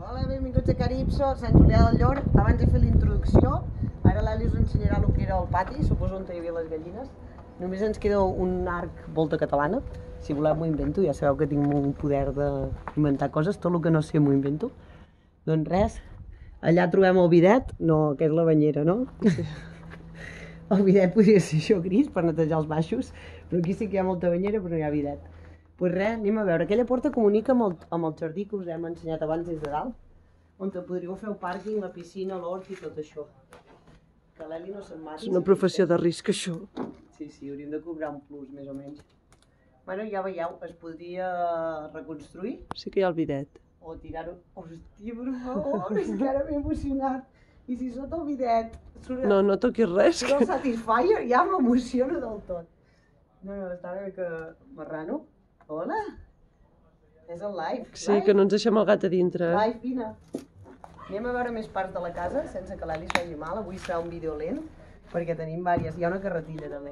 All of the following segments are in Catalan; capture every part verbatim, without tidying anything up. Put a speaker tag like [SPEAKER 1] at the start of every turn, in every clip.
[SPEAKER 1] Hola, benvinguts a Caripso, Sant Julià del Llor. Abans de fer la introducció, ara l'Eli us ensenyarà el que era el pati, suposo on hi havia les gallines. Només ens queda un arc volta catalana. Si voleu m'ho invento, ja sabeu que tinc un poder d'inventar coses, tot el que no sé m'ho invento. Doncs res, allà trobem el bidet, no, que és la banyera, no? Sí. El bidet podria ser això gris per netejar els baixos, però aquí sí que hi ha molta banyera però no hi ha bidet. Doncs pues res, anem a veure. Aquella porta comunica amb el, amb el jardí que us hem ensenyat abans des de dalt, on podríeu fer el pàrquing, la piscina, l'hort i tot això. Que l'Eli no se'n mati.
[SPEAKER 2] És una professió de risc, això.
[SPEAKER 1] Sí, sí, hauríem de cobrar un plus, més o menys. Bueno, ja veieu, es podria reconstruir.
[SPEAKER 2] Sí que hi ha el bidet.
[SPEAKER 1] O tirar-ho... Hòstia, per favor, és que ara m'he emocionat. I si sota el bidet surt...
[SPEAKER 2] No, no toquis res.
[SPEAKER 1] Surt el Satisfyer, ja m'emociona del tot. No, no, està una mica marrano. Hola! És el live.
[SPEAKER 2] Sí, live. Que no ens deixem el gat a dintre.
[SPEAKER 1] Live, vine. Anem a veure més parts de la casa, sense que l'Eli es faci mal. Avui serà un vídeo lent, perquè tenim diverses. Hi ha una carretilla, també.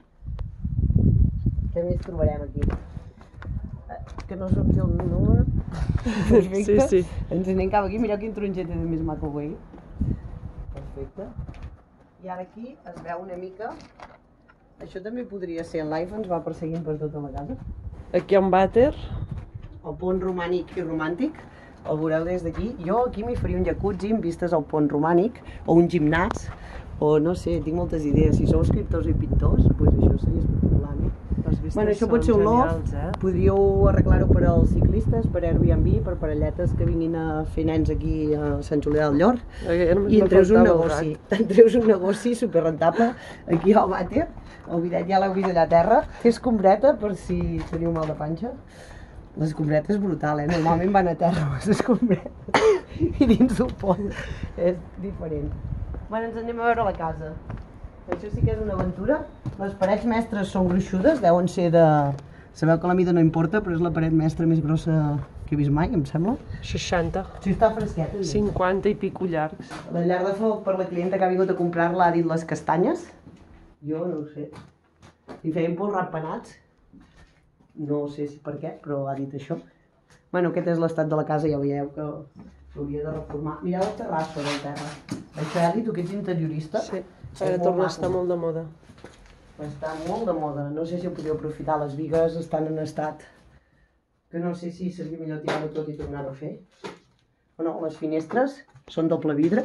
[SPEAKER 1] Què més trobarem aquí? Que no sorgui el número. Perfecte.
[SPEAKER 2] Sí, sí.
[SPEAKER 1] Ens anem cap aquí. Mireu quin tronget és més maco avui. Perfecte. I ara aquí es veu una mica... Això també podria ser en live, ens va perseguint per tota la casa.
[SPEAKER 2] Aquí hi ha un vàter.
[SPEAKER 1] El pont romànic i romàntic, el veureu des d'aquí. Jo aquí m'hi faria un jacuzzi amb vistes al pont romànic, o un gimnàs, o no sé, tinc moltes idees. Si sou escriptors i pintors, doncs això seria espectacular, eh? Bueno, això pot ser un loft, eh? Podríeu arreglar-ho per als ciclistes, per Airbnb, per parelletes que vinguin a fer nens aquí a Sant Julià del Llor. I en treus un negoci, en treus un negoci superrentable. Aquí hi ha el vàter, el bidet ja l'heu vist allà a terra. Té escombreta per si teniu mal de panxa. L'escombreta és brutal, eh? Normalment van a terra les escombretes i dins del pont és diferent. Bueno, ens anem a veure la casa. Això sí que és una aventura. Les parets mestres són gruixudes, deuen ser de... Sabeu que la mida no importa, però és la paret mestra més grossa que he vist mai, em sembla.
[SPEAKER 2] seixanta.
[SPEAKER 1] Sí, està fresqueta.
[SPEAKER 2] cinquanta i pico llargs.
[SPEAKER 1] La llar de foc per la clienta que ha vingut a comprar-la ha dit les castanyes. Jo no ho sé. I feien pols ratpenats. No sé si per què, però ha dit això. Bueno, aquest és l'estat de la casa, ja veieu que l'hauria de reformar. Mireu la terrassa del terra. Això, Eli, tu que ets interiorista.
[SPEAKER 2] Sí, ara torna a estar molt de moda.
[SPEAKER 1] Està molt de moda. No sé si ho podeu aprofitar. Les bigues estan en estat que no sé si seria millor tirar-ho tot i tornar-ho a fer. O no, les finestres són doble vidre.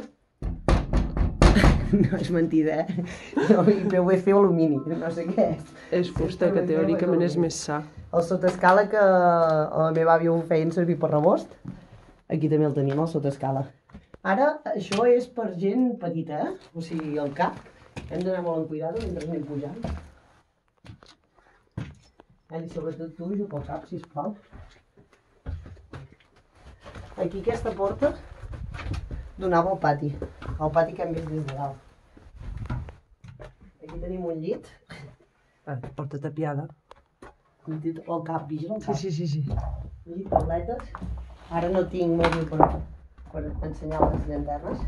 [SPEAKER 1] No és mentida, eh? No, i P V C o alumini, no sé què és.
[SPEAKER 2] És fusta, que teòricament és més sa.
[SPEAKER 1] El sotaescala que la meva àvia ho feien servir per rebost, aquí també el tenim, el sotaescala. Ara, això és per gent petita, eh? O sigui, el cap. Hem d'anar molt en cuidado mentre anem pujant. I sobretot tu, jo pel cap, sisplau. Aquí aquesta porta donava al pati. El pati que hem vist des de dalt. Aquí tenim un llit.
[SPEAKER 2] Ah, porta tapiada.
[SPEAKER 1] Un llit al cap, vigila el cap.
[SPEAKER 2] Sí, sí, sí.
[SPEAKER 1] Un llit tabletes. Ara no tinc mòbil per, per ensenyar les llanternes.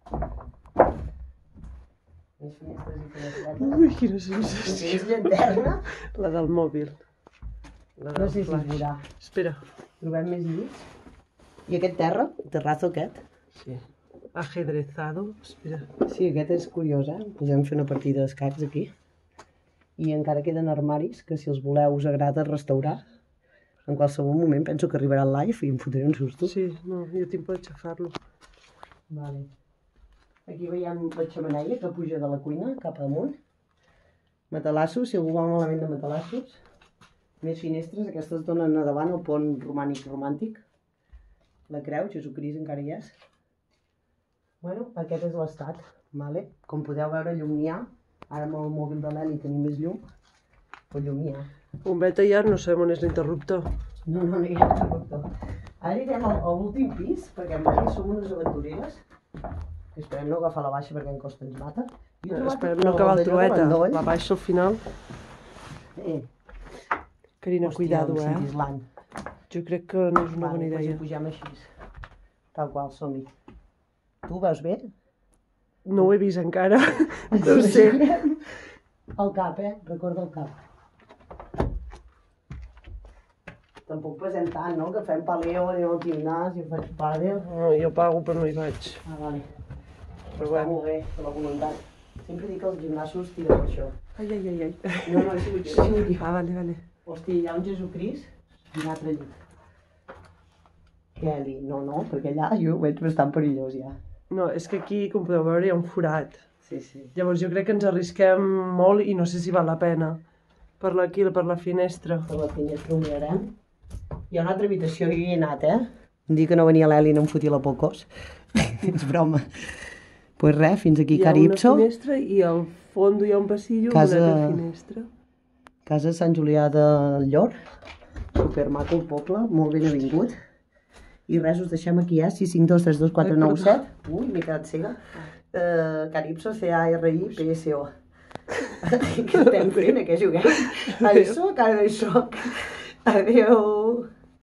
[SPEAKER 1] Més finestres i finestretes.
[SPEAKER 2] Ui, quina sensació.
[SPEAKER 1] És llanterna.
[SPEAKER 2] La del mòbil. La del
[SPEAKER 1] no sé si
[SPEAKER 2] flash.
[SPEAKER 1] es veurà.
[SPEAKER 2] Espera.
[SPEAKER 1] Trobem més llits. I aquest terra, el terrazo aquest.
[SPEAKER 2] Sí. Ajedrezado. Espera.
[SPEAKER 1] Sí, aquest és curiós, eh? Podem fer una partida d'escacs aquí. I encara queden armaris que si els voleu us agrada restaurar. En qualsevol moment penso que arribarà el live i em fotré un susto.
[SPEAKER 2] Sí, no, jo tinc per aixafar-lo.
[SPEAKER 1] Vale. Aquí veiem la xemeneia que puja de la cuina cap amunt. Matalassos, si algú va malament de matalassos. Més finestres, aquestes donen a davant el pont romànic romàntic. La creu, Jesucrist encara hi és. Bueno, aquest és l'estat, vale? Com podeu veure, llum n'hi ha. Ara amb el mòbil de l'Eli tenim més llum, però llum n'hi ha.
[SPEAKER 2] Un vet allà, no sabem on és l'interruptor.
[SPEAKER 1] No, no, no hi ha interruptor. Ara anirem a l'últim pis, perquè amb l'Eli som unes aventureres. Esperem no agafar la baixa perquè en costa ens mata.
[SPEAKER 2] Esperem no acabar el trueta, la baixa al final.
[SPEAKER 1] Eh.
[SPEAKER 2] Carina, cuidado, eh?
[SPEAKER 1] Islant.
[SPEAKER 2] Jo crec que no és una bona idea.
[SPEAKER 1] Doncs pugem així. Tal qual, som-hi. Tu ho veus bé?
[SPEAKER 2] No ho he vist encara. No ho sé.
[SPEAKER 1] El cap, eh? Recorda el cap. Tampoc pesem tant, no? Que fem paleo, anem al gimnàs, jo faig pàdel.
[SPEAKER 2] No, jo pago però no hi vaig.
[SPEAKER 1] Ah, vale.
[SPEAKER 2] Però
[SPEAKER 1] Està
[SPEAKER 2] bueno.
[SPEAKER 1] molt bé, per la voluntat. Sempre dic que els gimnasos tiren per això.
[SPEAKER 2] Ai, ai, ai, ai.
[SPEAKER 1] No, no, he sigut jo, he sigut jo.
[SPEAKER 2] Ah, vale, vale.
[SPEAKER 1] Hòstia, hi ha un Jesucrist i un altre llit. Kelly, no, no, perquè allà jo ho veig bastant perillós ja.
[SPEAKER 2] No, és que aquí, com podeu veure, hi ha un forat.
[SPEAKER 1] Sí, sí.
[SPEAKER 2] Llavors jo crec que ens arrisquem molt i no sé si val la pena. Per aquí, per la finestra.
[SPEAKER 1] Per la finestra ho mirarem. Hi ha una altra habitació, jo hi he anat, eh? Em dic que no venia l'Eli i no em fotia la Pocos. És broma. Doncs pues res, fins aquí Caripso.
[SPEAKER 2] Hi ha una finestra i al fons hi ha un passillo
[SPEAKER 1] Casa...
[SPEAKER 2] amb una altra finestra.
[SPEAKER 1] Casa Sant Julià del Llor. Supermaco el poble, molt ben avingut. I res, us deixem aquí, eh? sis cinc dos tres dos quatre nou set. Ui, m'he quedat cega. Uh, Caripso, C A R I P S O. Què estem fent? A què juguem? A això, cara de xoc. Adéu.